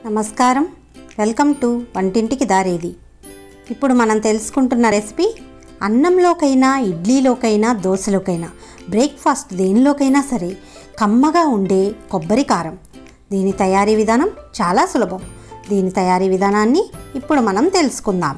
నమస్కారం, welcome to వంటింటికి దారేది. ఇప్పుడు మనం తెలుసుకుంటున్న రెసిపీ అన్నంలోకైనా, ఇడ్లీలోకైనా, దోశలోకైనా, బ్రేక్ఫాస్ట్ దేనిలోకైనా సరే కమ్మగా ఉండే కొబ్బరి కారం. దీని తయారీ విధానం చాలా సులభం. దీని తయారీ విధానాన్ని ఇప్పుడు మనం తెలుసుకుందాం.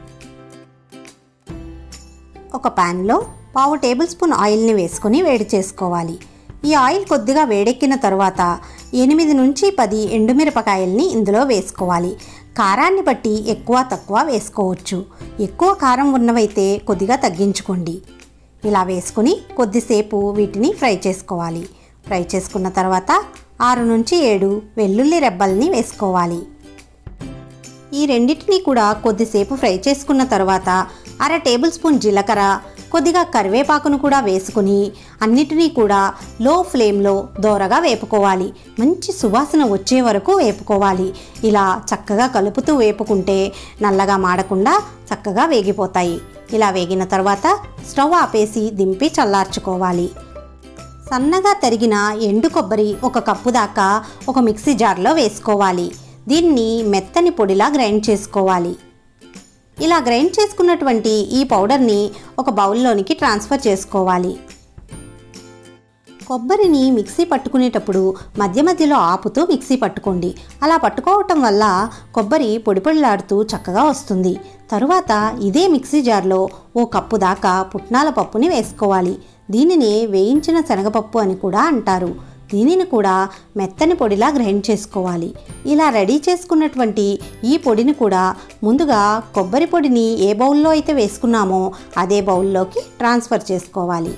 ఒక ప్యాన్లో 1/2 టేబుల్ స్పూన్ ఆయిల్ని వేసుకొని వేడి చేసుకోవాలి. ఈ ఆయిల్ కొద్దిగా వేడెక్కిన తర్వాత 8 నుంచి 10 ఎండుమిరపకాయల్ని ఇందులో వేసుకోవాలి. కారాన్ని బట్టి ఎక్కువ తక్కువ వేసుకోవచ్చు. ఎక్కువ కారం ఉన్నవైతే కొద్దిగా తగ్గించుకోండి. ఇలా వేసుకుని కొద్దిసేపు వీటిని ఫ్రై చేసుకోవాలి. ఫ్రై చేసుకున్న తర్వాత 6 నుంచి 7 వెల్లుల్లి రెబ్బల్ని వేసుకోవాలి. ఈ రెండింటిని కూడా కొద్దిసేపు ఫ్రై చేసుకున్న తర్వాత 1/2 టేబుల్ స్పూన్ జీలకర్ర, కొద్దిగా కరివేపాకును కూడా వేసుకుని అన్నిటినీ కూడా లో ఫ్లేమ్లో దోరగా వేపుకోవాలి. మంచి సువాసన వచ్చే వరకు వేపుకోవాలి. ఇలా చక్కగా కలుపుతూ వేపుకుంటే నల్లగా మాడకుండా చక్కగా వేగిపోతాయి. ఇలా వేగిన తర్వాత స్టవ్ ఆపేసి దింపి చల్లార్చుకోవాలి. సన్నగా తరిగిన ఎండు కొబ్బరి 1 కప్పు దాకా ఒక మిక్సీ జార్లో వేసుకోవాలి. దీన్ని మెత్తని పొడిలా గ్రైండ్ చేసుకోవాలి. ఇలా గ్రైండ్ చేసుకున్నటువంటి ఈ పౌడర్ని ఒక బౌల్లోనికి ట్రాన్స్ఫర్ చేసుకోవాలి. కొబ్బరిని మిక్సీ పట్టుకునేటప్పుడు మధ్య మధ్యలో ఆపుతూ మిక్సీ పట్టుకోండి. అలా పట్టుకోవటం వల్ల కొబ్బరి పొడి పొడిలాడుతూ చక్కగా వస్తుంది. తరువాత ఇదే మిక్సీ జార్లో 1 కప్పు దాకా పుట్నాల పప్పుని వేసుకోవాలి. దీనిని వేయించిన శనగపప్పు అని కూడా అంటారు. దీనిని కూడా మెత్తని పొడిలా గ్రైండ్ చేసుకోవాలి. ఇలా రెడీ చేసుకున్నటువంటి ఈ పొడిని కూడా ముందుగా కొబ్బరి పొడిని ఏ బౌల్లో అయితే వేసుకున్నామో అదే బౌల్లోకి ట్రాన్స్ఫర్ చేసుకోవాలి.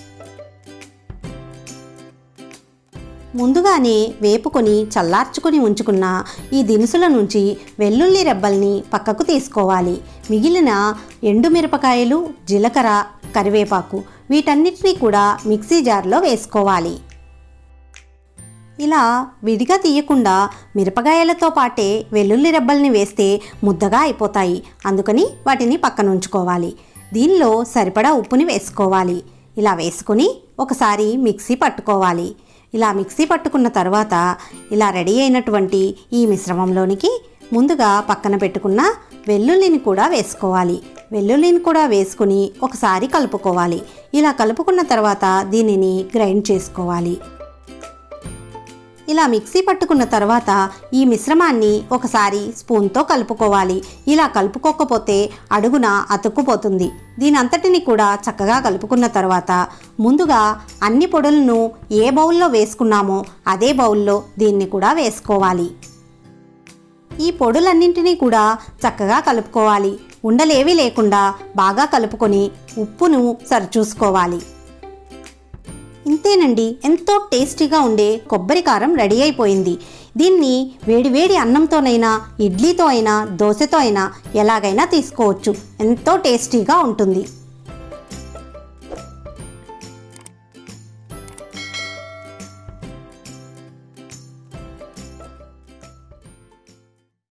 ముందుగానే వేపుకొని చల్లార్చుకొని ఉంచుకున్న ఈ దినుసుల నుంచి వెల్లుల్లి రెబ్బల్ని పక్కకు తీసుకోవాలి. మిగిలిన ఎండుమిరపకాయలు, జీలకర్ర, కరివేపాకు వీటన్నిటినీ కూడా మిక్సీ జార్లో వేసుకోవాలి. ఇలా విడిగా తీయకుండా మిరపకాయలతో పాటే వెల్లుల్లి రెబ్బల్ని వేస్తే ముద్దగా అయిపోతాయి. అందుకని వాటిని పక్కన ఉంచుకోవాలి. దీనిలో సరిపడా ఉప్పుని వేసుకోవాలి. ఇలా వేసుకొని ఒకసారి మిక్సీ పట్టుకోవాలి. ఇలా మిక్సీ పట్టుకున్న తర్వాత ఇలా రెడీ అయినటువంటి ఈ మిశ్రమంలోనికి ముందుగా పక్కన పెట్టుకున్న వెల్లుల్లిని కూడా వేసుకోవాలి. వెల్లుల్లిని కూడా వేసుకుని ఒకసారి కలుపుకోవాలి. ఇలా కలుపుకున్న తర్వాత దీనిని గ్రైండ్ చేసుకోవాలి. ఇలా మిక్సీ పట్టుకున్న తర్వాత ఈ మిశ్రమాన్ని ఒకసారి స్పూన్తో కలుపుకోవాలి. ఇలా కలుపుకోకపోతే అడుగున అతుక్కుపోతుంది. దీని అంతటిని కూడా చక్కగా కలుపుకున్న తర్వాత ముందుగా అన్ని పొడులను ఏ బౌల్లో వేసుకున్నామో అదే బౌల్లో దీన్ని కూడా వేసుకోవాలి. ఈ పొడులన్నింటినీ కూడా చక్కగా కలుపుకోవాలి. ఉండలేవి లేకుండా బాగా కలుపుకొని ఉప్పును సరిచూసుకోవాలి. ఇంతేనండి, ఎంతో టేస్టీగా ఉండే కొబ్బరి కారం రెడీ అయిపోయింది. దీన్ని వేడివేడి అన్నంతోనైనా, ఇడ్లీతో అయినా, దోశతో అయినా ఎలాగైనా తీసుకోవచ్చు. ఎంతో టేస్టీగా ఉంటుంది.